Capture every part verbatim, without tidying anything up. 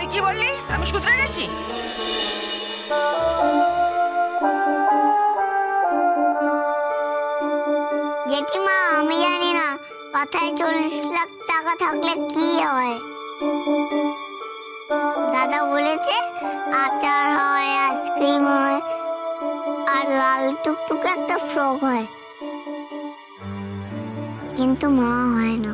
কি বললি? আমি শুধরে গেছি? জেঠিমা আমি জানি না পাতায় চল্লিশ লাখ টাকা থাকলে কি হয়। দাদা বলেছে আচার হয়, আইসক্রিম হয়, আর লাল টুকটুকে একটা ফ্রক হয়, কিন্তু মা হয় না।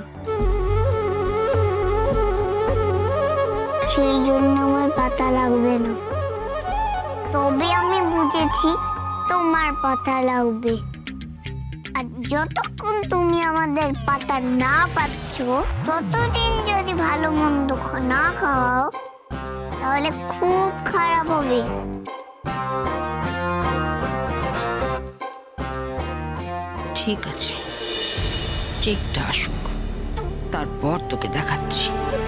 সেই জন্য আমার পাতা লাগবে না। তবে আমি বুঝেছি তোমার পাতা লাগবে। আর যতক্ষণ তুমি আমাদের পাতা না পাচ্ছ ততদিন যদি ভালো মন্দ না খাও তাহলে খুব খারাপ হবে। ঠিক আছে, ঠিকটা আসুক, তারপর তোকে দেখাচ্ছি।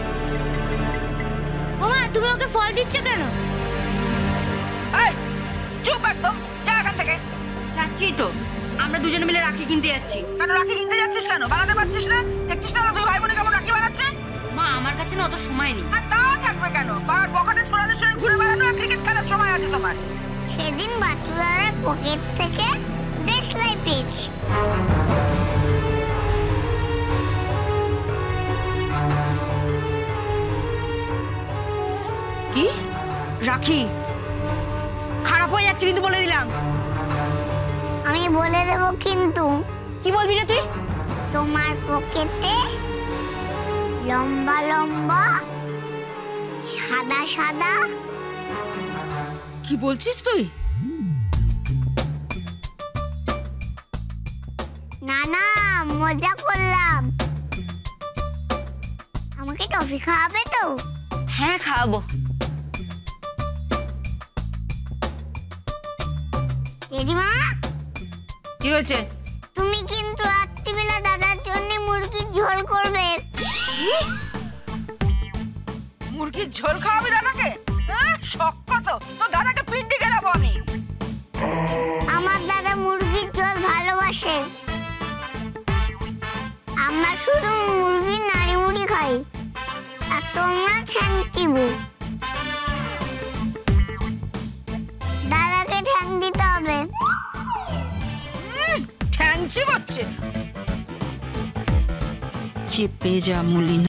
মামা তুমি ওকে ফল দিচ্ছ কেন? এই চুপ একদম, যা এখান থেকে। চাচ্ছি তো, আমরা দুজনে মিলে রাখি কিনতে যাচ্ছি। কেন রাখি কিনতে যাচ্ছিস? কেন বানাতে পারছিস না? দেখছিস না তুই ভাই বোনে কেমন রাখি বানাচ্ছে? মা আমার কাছে না অত সময় নেই। আর তা থাকবে কেন? পাড়ার পকেটে ছোড়াদের সঙ্গে ঘুরে বেড়ানো আর ক্রিকেট খেলার সময় আছে তোমার? সেদিন বাটুদারের পকেট থেকে দেশলাই পেয়েছি। কি রাখি খারাপ হয়ে যাচ্ছে কিন্তু বলে দিলাম। আমি বলে দেব কিন্তু। কি বলবি রে তুই? তোমার পকেটে লম্বা লম্বা সাদা সাদা। কি বলছিস তুই? না না মজা করলাম। আমাকে টফি খাওয়াবে তো? হ্যাঁ খাওয়াবো। দিদিমা কি হয়েছে? তুমি কিন্তু রাত্রিবেলা দাদার জন্য মুরগির ঝোল করবে। মুরগির ঝোল খাওয়াবি দাদাকে? হ্যাঁ শখ কত তো, দাদাকে পিন্ডি গেলাবো আমি। আমার দাদা মুরগির ঝোল ভালোবাসে। আমরা শুধু মুরগির নাড়ি মুড়ি খাই আর তোমরা ঠ্যাং চিবো। দাদাকে ঠ্যাং দিতে হবে। ঠ্যাং চিবোচ্ছে। চেপে যা মলিন